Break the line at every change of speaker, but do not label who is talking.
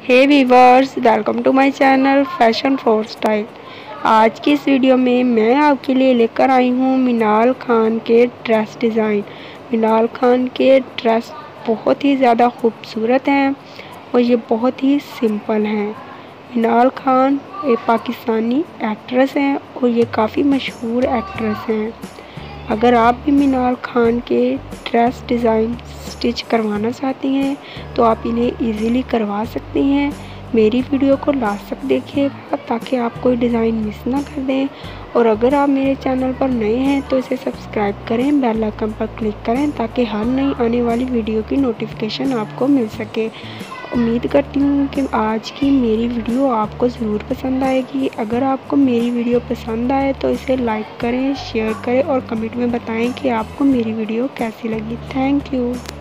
Hey viewers, welcome to my channel fashion for style. आज की इस वीडियो में मैं आपके लिए लेकर आई हूँ मिनाल खान के ड्रेस डिज़ाइन। मिनाल खान के ड्रेस बहुत ही ज़्यादा खूबसूरत हैं और ये बहुत ही सिंपल हैं। मिनाल खान एक पाकिस्तानी एक्ट्रेस हैं और ये काफ़ी मशहूर एक्ट्रेस हैं। अगर आप भी मिनाल खान के ड्रेस डिज़ाइन स्टिच करवाना चाहती हैं तो आप इन्हें इजीली करवा सकती हैं। मेरी वीडियो को लास्ट तक देखिएगा ताकि आप कोई डिज़ाइन मिस ना कर दें। और अगर आप मेरे चैनल पर नए हैं तो इसे सब्सक्राइब करें, बेल आइकन पर क्लिक करें ताकि हर नई आने वाली वीडियो की नोटिफिकेशन आपको मिल सके। उम्मीद करती हूँ कि आज की मेरी वीडियो आपको ज़रूर पसंद आएगी। अगर आपको मेरी वीडियो पसंद आए तो इसे लाइक करें, शेयर करें और कमेंट में बताएं कि आपको मेरी वीडियो कैसी लगी। Thank you.